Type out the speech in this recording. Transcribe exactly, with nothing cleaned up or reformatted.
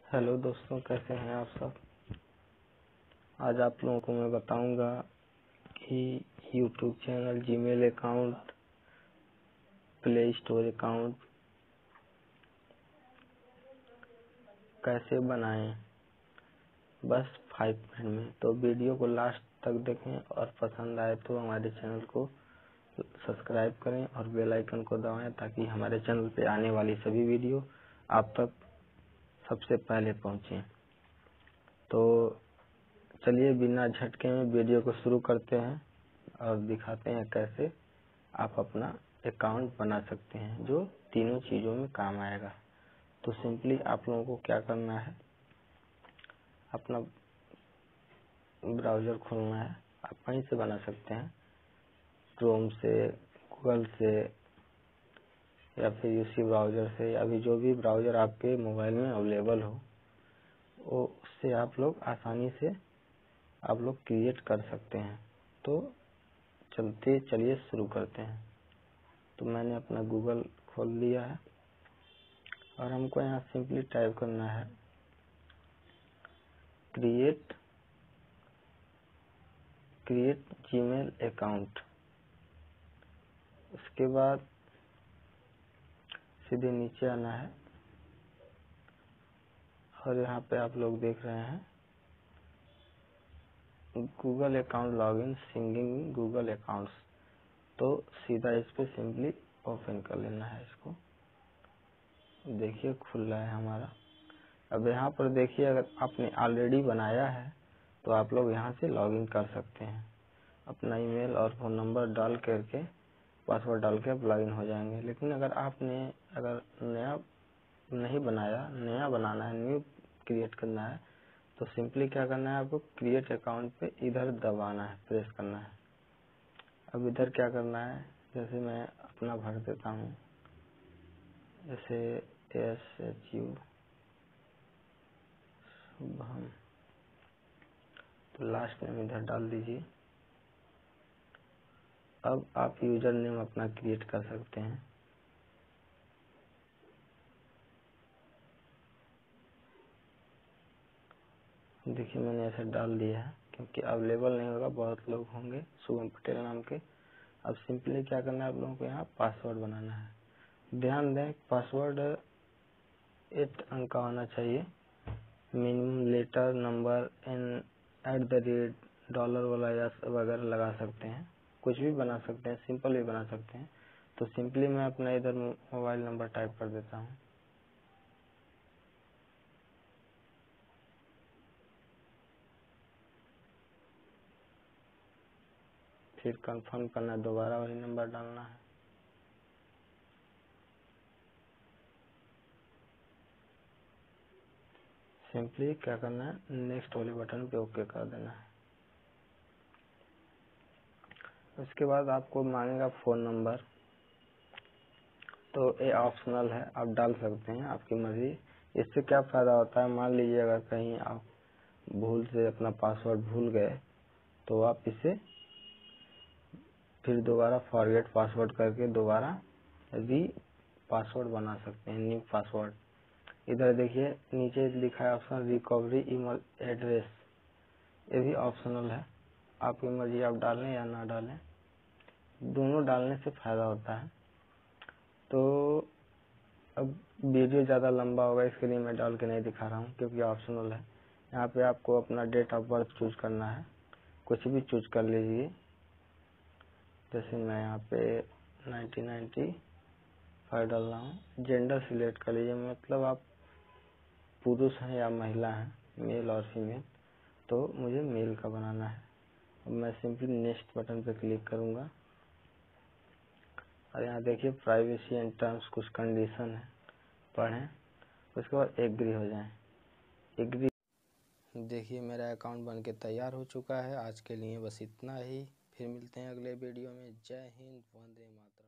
Hello दोस्तों, कैसे हैं आप सब। आज आप लोगों को मैं बताऊंगा कि YouTube channel, Gmail account, play store account कैसे बनाएं, बस फाइव मिनट में। तो वीडियो को लास्ट तक देखें और पसंद आए तो हमारे चैनल को सब्सक्राइब करें और बेल आइकन को दबाएं ताकि हमारे चैनल पे आने वाली सभी वीडियो आप तक सबसे पहले पहुंचे। तो चलिए बिना झटके में वीडियो को शुरू करते हैं और दिखाते हैं कैसे आप अपना अकाउंट बना सकते हैं जो तीनों चीजों में काम आएगा। तो सिंपली आप लोगों को क्या करना है, अपना ब्राउजर खोलना है। आप कहीं से बना सकते हैं, क्रोम से, गूगल से, या फिर उसी ब्राउजर से, या भी जो भी ब्राउजर आपके मोबाइल में अवेलेबल हो वो उससे आप लोग आसानी से आप लोग क्रिएट कर सकते हैं। तो चलते चलिए शुरू करते हैं। तो मैंने अपना गूगल खोल लिया है और हमको यहाँ सिंपली टाइप करना है क्रिएट क्रिएट जीमेल अकाउंट। उसके बाद सीधे नीचे आना है और यहाँ पे आप लोग देख रहे हैं Google account login singing Google accounts. तो सीधा इस पे सिंपली ओपन कर लेना है इसको। देखिए खुल रहा है हमारा। अब यहाँ पर देखिए, अगर आपने ऑलरेडी बनाया है तो आप लोग यहाँ से लॉगिन कर सकते हैं। अपना ईमेल और फोन नंबर डाल करके, पासवर्ड डाल के आप लॉगिन हो जाएंगे। लेकिन अगर आपने अगर नया नहीं बनाया, नया बनाना है, न्यू क्रिएट करना है, तो सिंपली क्या करना है, आपको क्रिएट अकाउंट पे इधर दबाना है, प्रेस करना है। अब इधर क्या करना है, जैसे मैं अपना भर देता हूँ, जैसे एस एच यू शुभम, तो लास्ट नेम इधर डाल दीजिए। अब आप यूजर नेम अपना क्रिएट कर सकते हैं। देखिए मैंने ऐसे डाल दिया है, क्योंकि अवेलेबल नहीं होगा, बहुत लोग होंगे शुभम पटेल नाम के। अब सिंपली क्या करना है, आप लोगों को यहाँ पासवर्ड बनाना है। ध्यान दें पासवर्ड एट अंक का होना चाहिए। Minimum letter number and at the rate dollar वाला या वगैरह लगा सकते हैं, कुछ भी बना सकते हैं, सिंपल भी बना सकते हैं। तो सिंपली मैं अपना इधर मोबाइल नंबर टाइप कर देता हूँ। फिर कंफर्म करना है, दोबारा वही नंबर डालना है। सिंपली क्या करना है, नेक्स्ट वाले बटन पे ओके कर देना है। उसके बाद आपको मांगेगा फोन नंबर, तो ये ऑप्शनल है, आप डाल सकते हैं, आपकी मर्जी। इससे क्या फायदा होता है, मान लीजिए अगर कहीं आप भूल से अपना पासवर्ड भूल गए तो आप इसे फिर दोबारा फॉरगेट पासवर्ड करके दोबारा री पासवर्ड बना सकते हैं, न्यू पासवर्ड। इधर देखिए नीचे लिखा है ऑप्शन रिकवरी ईमेल एड्रेस, ये भी ऑप्शनल है, आपकी मर्जी, आप डालें या ना डालें, दोनों डालने से फायदा होता है। तो अब वीडियो ज़्यादा लंबा होगा, इसके लिए मैं डाल के नहीं दिखा रहा हूँ क्योंकि ऑप्शनल है। यहाँ पे आपको अपना डेट ऑफ बर्थ चूज करना है, कुछ भी चूज कर लीजिए। जैसे मैं यहाँ पे नाइनटीन नाइंटी फाइव डाल रहा हूँ। जेंडर सिलेक्ट कर लीजिए, मतलब आप पुरुष हैं या महिला हैं, मेल और फीमेल। तो मुझे मेल का बनाना है। अब मैं सिंपली नेक्स्ट बटन पे क्लिक करूंगा और यहाँ देखिए प्राइवेसी एंड टर्म्स कुछ कंडीशन है, पढ़ें, उसके बाद एग्री हो जाएं। एग्री। देखिए मेरा अकाउंट बन के तैयार हो चुका है। आज के लिए बस इतना ही, फिर मिलते हैं अगले वीडियो में। जय हिंद, वंदे मातरम।